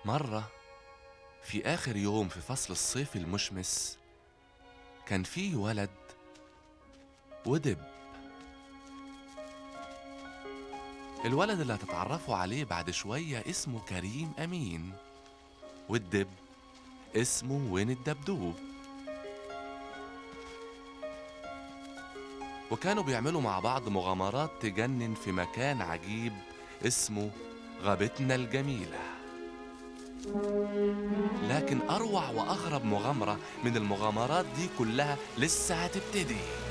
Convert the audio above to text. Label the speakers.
Speaker 1: مرة في آخر يوم في فصل الصيف المشمس كان في ولد ودب. الولد اللي هتتعرفوا عليه بعد شوية اسمه كريم أمين، والدب اسمه وين الدبدوب. وكانوا بيعملوا مع بعض مغامرات تجنن في مكان عجيب اسمه غابتنا الجميلة. لكن أروع وأغرب مغامرة من المغامرات دي كلها لسه هتبتدي.